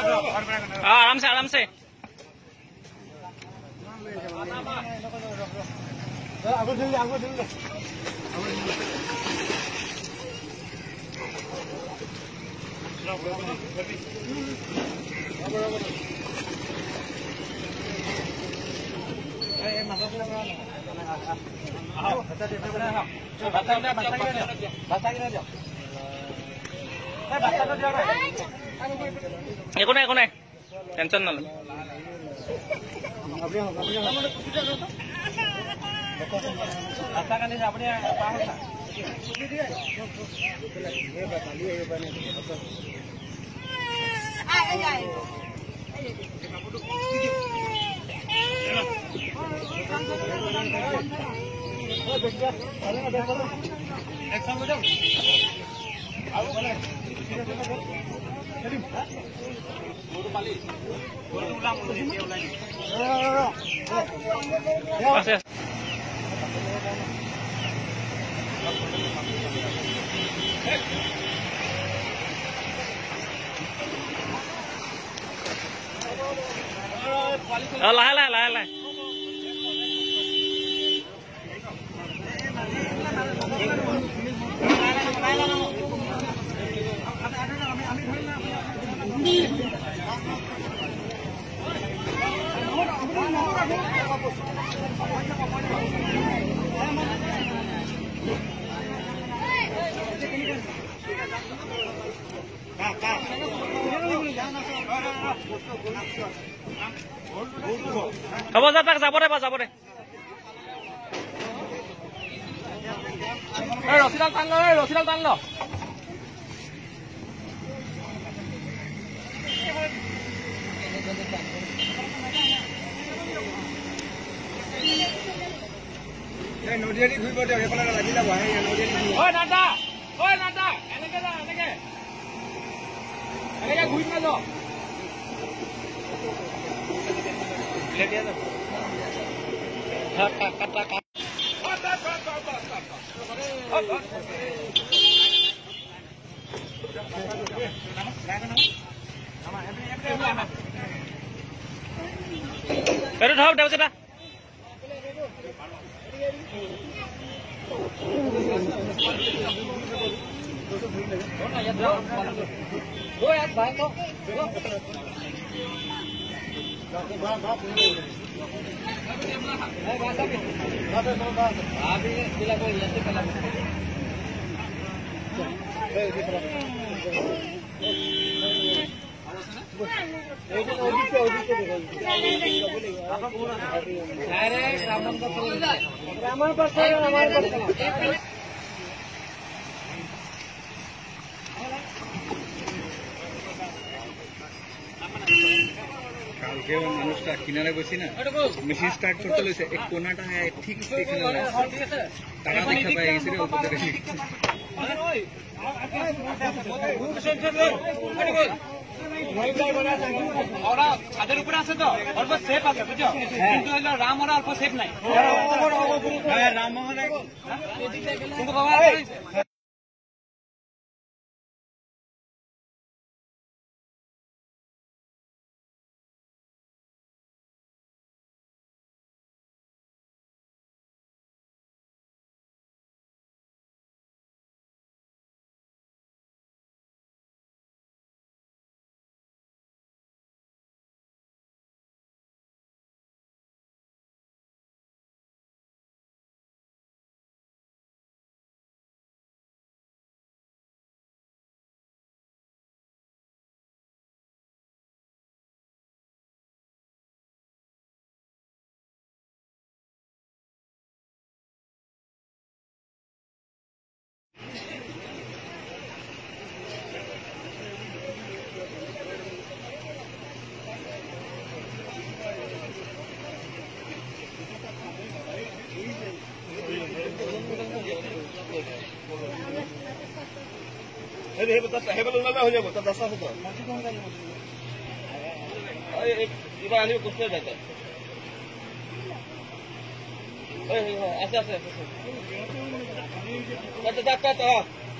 आराम से आराम से একো নাই টেনশন নলয় লাহে হ'ব যা তাক যাব দে ৰছীডাল টান ল নদীয়াদি ঘূৰিব দিয়ক সেইফালে লাগি যাব নাদা এনেকে ঘূৰি পেলাই যাওক itu dhop dapat sudah কালকে মানুষটা কিনারে বসি না মেশিন স্টার্ট করতে লইছে এক কোনাটা ঠিক এখানে টাকা দেখা পাই গেছে রে উপরে ওরা ছাদের উপরে আছে তো অল্প সেফ আছে বুঝছো কিন্তু রাম ওরা অল্প সেফ নাই রাম কিন্তু বাবা हो जाएगा तो 10 होगा इधर आने में कुछ नहीं जाता ऐसे ऐसे अच्छा